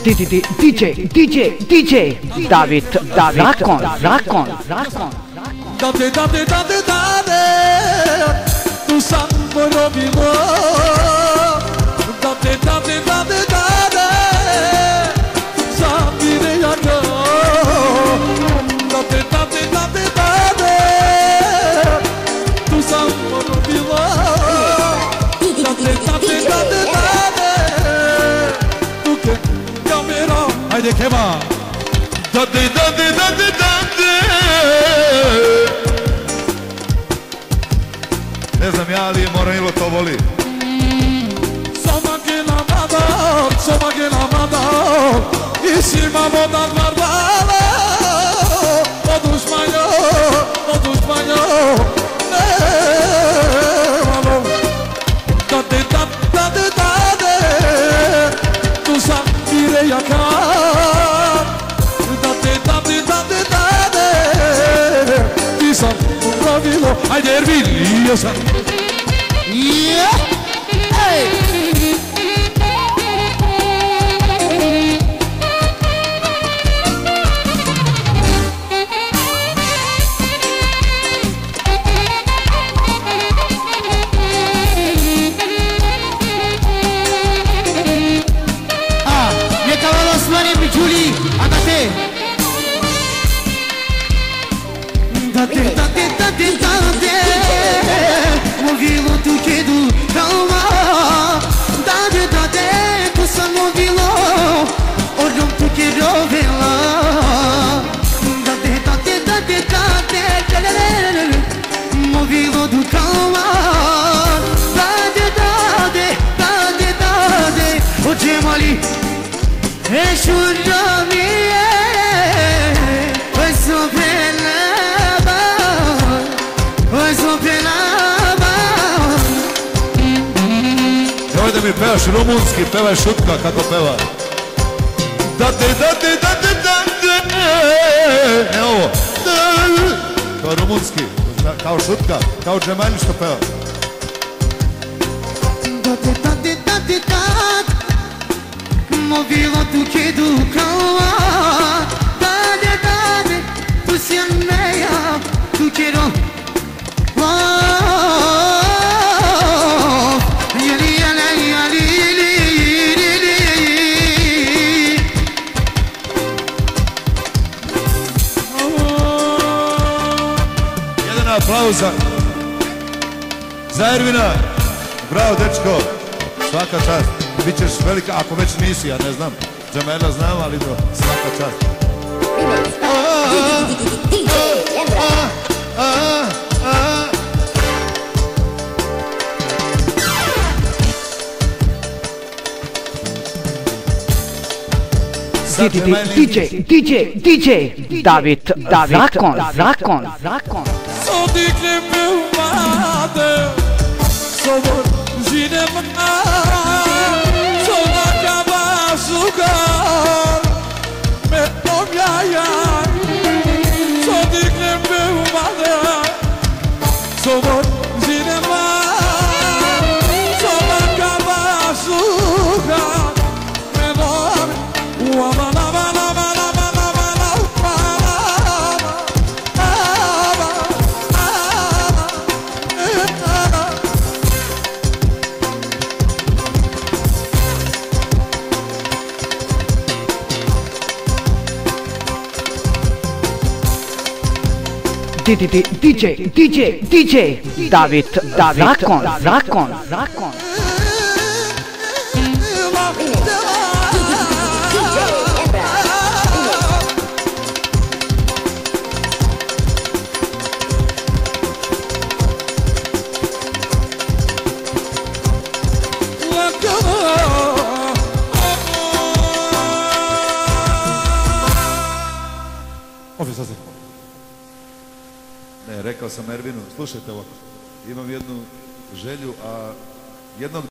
DJ David Zakon. Dade, tu sam porobilo. Dade, zabire jaka. Dade, tu sam porobilo. Dade, tu ke kamera. Hajde Kema. Dade. Ne znam ja, ali Moranilo to voli. Soma gena madal İsima modan var bala O düşmanyo Ne malo Dade Tu sam bire yakar Dade Ti sam upravilo Hajde Erbil Jesam Hey Dade, movilo tu quedo calma. Dade, tu sam movilo, olham tu quero vela. Dade, movilo tu calma. Dade, o Cemali, eşurami, Nemoj da mi pevaš rumunski, pevaj Šutka kako peva. Dade. Evo ovo. Kao rumunski, kao Šutka, kao Džemalji što peva. Dade, movilo tu quedo calma. Dade, tu si meia, tu quero aplauza za Ervina. Bravo dečko, svaka čast. Bićeš velika, ako već nisi, ja ne znam. Džemela znam, ali svaka čast. DJ David Zakon. Sodikle me umade, sobor zinema, sonaka basugar, me omyayay. Sodikle me umade, sobor zinema, sonaka basugar, me omyayay. DJ David Zakon. Ne, rekao sam Ervinu, slušajte ovako, imam jednu želju, a jednog